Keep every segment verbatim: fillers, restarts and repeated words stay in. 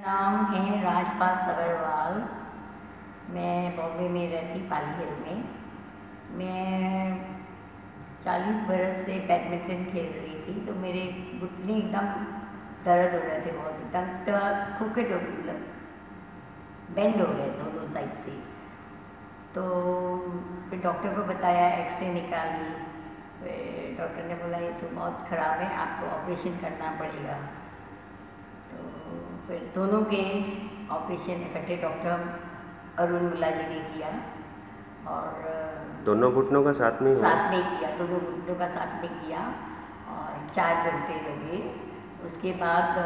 नाम है राजपाल सगरवाल। मैं बॉम्बे में रहती, पाली हिल में। मैं चालीस बरस से बैडमिंटन खेल रही थी, तो मेरे घुटने एकदम दर्द हो रहे थे बहुत, एकदम क्रिकेट मतलब बेंड हो गए दोनों साइड से। तो फिर डॉक्टर को बताया, एक्सरे निकाली। फिर डॉक्टर ने बोला ये तो बहुत ख़राब है, आपको ऑपरेशन करना पड़ेगा। तो फिर दोनों के ऑपरेशन इकट्ठे डॉक्टर अरुण मुला जी ने किया, और दोनों घुटनों का साथ में साथ में किया, दोनों घुटनों का साथ में किया, और चार घंटे लगे। उसके बाद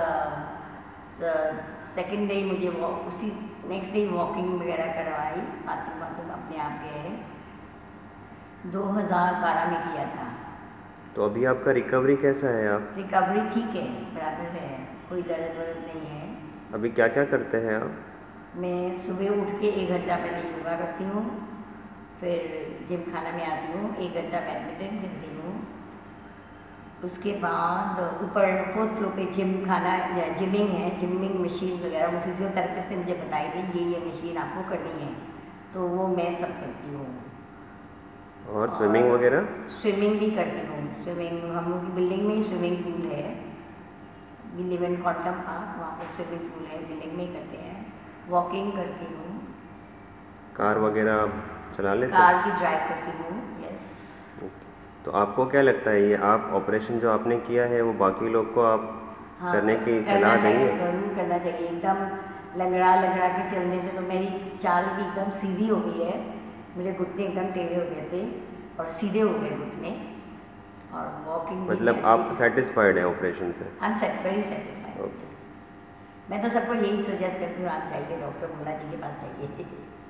सेकेंड डे मुझे वो उसी नेक्स्ट डे वॉकिंग वगैरह करवाई, बाथरूम बाथरूम अपने आप गए। दो हज़ार बारह में किया था। तो अभी आपका रिकवरी कैसा है? आप रिकवरी ठीक है, बराबर है, कोई दर्द वर्द नहीं है। अभी क्या क्या करते हैं आप? मैं सुबह उठ के एक घंटा पहले योगा करती हूँ, फिर जिम खाना में आती हूँ, एक घंटा बैडमिंटन खेलती हूँ। उसके बाद ऊपर फोर्थ फ्लोर पे जिम खाना जिमिंग है, जिमिंग मशीन वगैरह वो फिजियोथेरेपिस्ट ने मुझे बताई थी, ये ये मशीन आपको करनी है, तो वो मैं सब करती हूँ। और स्विमिंग वगैरह? स्विमिंग भी करती हूँ। स्विमिंग हम लोग की बिल्डिंग में ही स्विमिंग पूल है, इलेवन क्वांटम पार्क, वहाँ पर स्विमिंग पूल है, बिल्डिंग में ही करते हैं। वॉकिंग करती हूँ। कार वगैरह आप चला लेते हैं? कार भी ड्राइव करती हूँ, यस। ओके। तो आपको क्या लगता है, ये आप ऑपरेशन जो आपने किया है वो बाकी लोग को आप हाँ, करने की करना सलाह चाहिए, देंगे? ज़रूर करना चाहिए। एकदम लंगड़ा लंगड़ा के चलने से तो मेरी चाल भी एकदम सीधी हो गई है, मेरे घुटने एकदम टेढ़े हो गए थे और सीधे हो गए घुटने, और वॉकिंग मतलब आप सेटिस्फाइड हैं ऑपरेशन से? I am set very satisfied. मैं तो सबको यही सजेस्ट करती हूँ, आप जाइए, डॉक्टर मुला जी के पास जाइए।